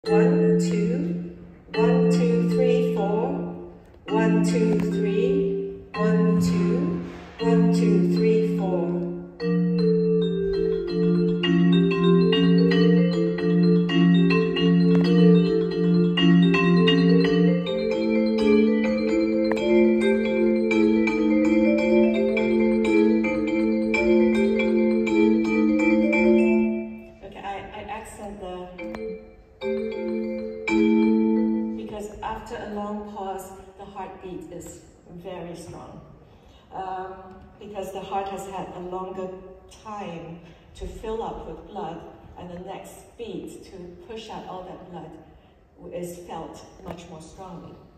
1, 2, 1, 2, 3, 4. 1, 2, 3. 1, 2. 1, 2, 3, 4. Very strong because the heart has had a longer time to fill up with blood, and the next beat to push out all that blood is felt much more strongly.